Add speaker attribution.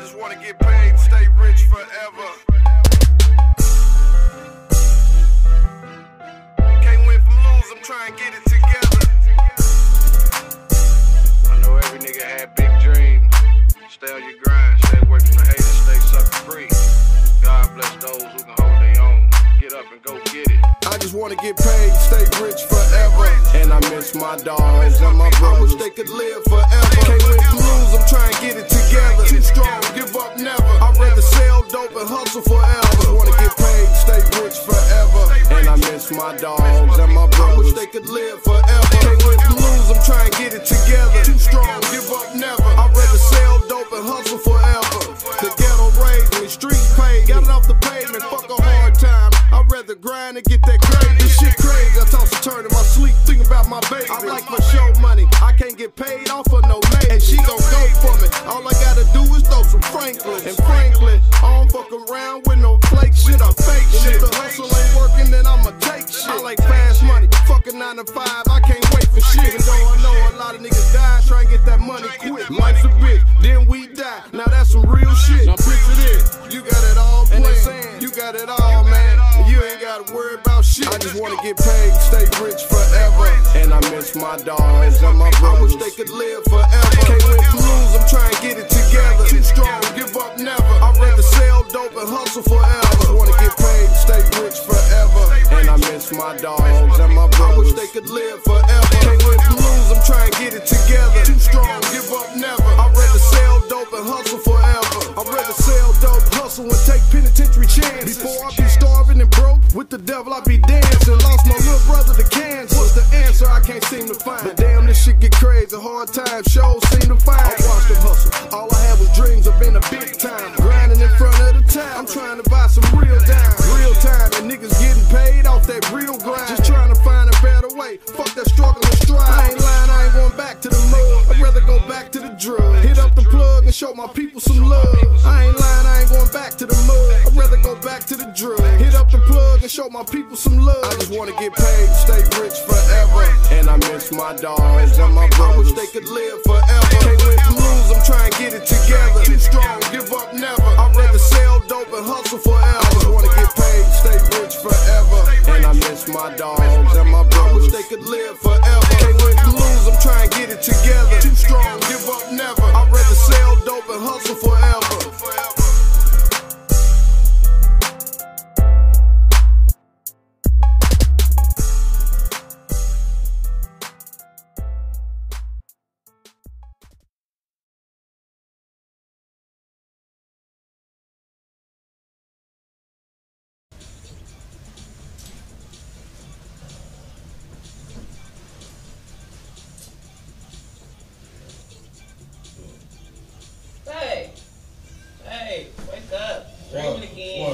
Speaker 1: just wanna get paid, stay rich forever. Can't win from lose, I'm trying to get it together. I know every nigga had big dreams. Stay on your grind, stay away from the haters, stay sucker free. God bless those who can hold their own. Get up and go get it. I just wanna get paid, stay rich forever. And I miss my dogs and my brothers. I wish they could live forever. Can't win from lose, I'm trying to get it together. Too strong, give up never. I'd rather sell dope and hustle forever. I just wanna get paid, stay rich forever. And I miss my dogs and my brothers. I wish they could live forever. Can't win from lose, I'm trying to get it together. Too strong, give up never. I'd rather sell dope and hustle forever. The ghetto raised me, streets paid. Got it off the pavement, fuck a hard time. I'd rather grind and get that grade. This shit crazy, I toss a turn in my sleep, thinking about my baby. I like my show money, I can't get paid off of no lady. And she gon' go for me, all I gotta do is throw some Franklin. And Franklin, I don't fuck around with no flake shit or fake shit. If the hustle ain't working, then I'ma take shit. I like fast money, fucking 9 to 5, I can't wait for shit. Even though I know a lot of niggas die, try and get that money quick. Life's a bitch, then we die, now that's some real shit. Now picture this, you got it all planned, you got it all, man. You ain't gotta worry about shit. I just wanna get paid, stay rich forever. And I miss my dogs and my brothers. I wish they could live forever. Can't win from lose, I'm trying to get it together. Too strong, give up never. I'd rather sell dope and hustle forever. I just wanna get paid, stay rich forever. And I miss my dogs and my brothers. I wish they could live forever. Can't win from lose, I'm trying to get it together. Too strong, give up never. I'd rather sell dope and hustle forever. I'd rather sell dope, hustle, and take penitentiary chances. Before I be starving and broke, with the devil I be dancing. Lost my little brother to cancer. What's the answer? I can't seem to find. But damn, this shit get crazy. Hard times shows seem to find. I watched them hustle. All I had was dreams of being a big time. Grinding in front of the town. I'm trying to buy some real time. Real time. And niggas getting paid off that real grind. Just trying to find a better way. Fuck that struggle and strive. I ain't lying, I ain't going back to the mud. I'd rather go back to the drug. Hit up the plug and show my people some love. I ain't lying, I ain't going back to the mud. I'd rather go back to the drug. Hit up the plug and show my people some love. I just wanna get paid, stay rich forever. And I miss my dogs and my brothers. I wish they could live forever. Can't win from lose, I'm trying to get it together. Too strong, give up never. I'd rather sell dope and hustle forever. I just wanna get paid, stay rich forever. And I miss my dogs and my brothers. I wish they could live forever. Can't win from lose, I'm trying to get it together. Too strong, give up never. I'd rather sell dope and hustle forever.
Speaker 2: Hey, wake up. Dreaming again.